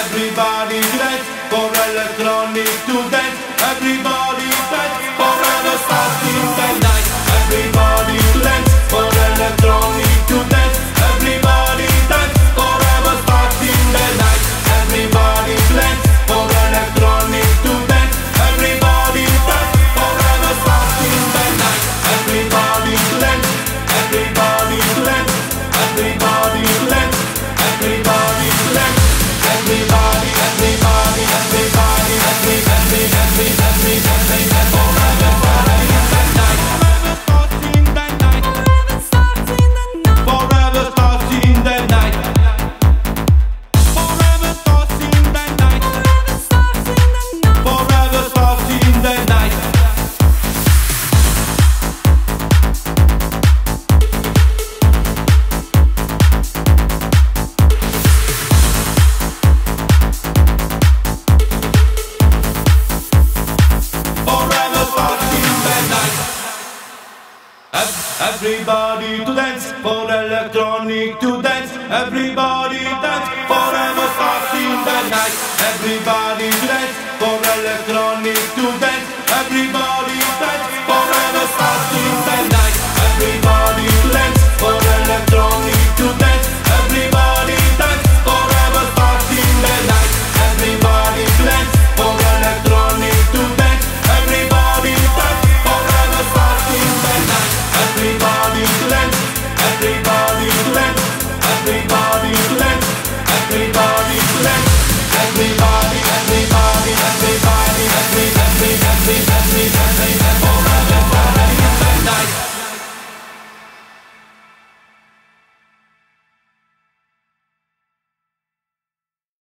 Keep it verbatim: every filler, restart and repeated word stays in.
everybody dance, for electronic to dance, everybody dance, forever starting the night. Everybody dance, for electronic to dance, everybody dance, forever starting the night. Everybody dance, for electronic to dance, everybody dance, forever starting the night. Everybody dance, everybody dance, everybody dance, everybody dance, everybody, everybody, everybody, every, every, every, every, every, forever starting the night. Forever starting the night. Forever starting the night. Forever starting the night. Forever starting the night. Everybody to dance, for electronic to dance, everybody dance, forever starting the night. Everybody dance, for electronic to dance, everybody dance, forever starting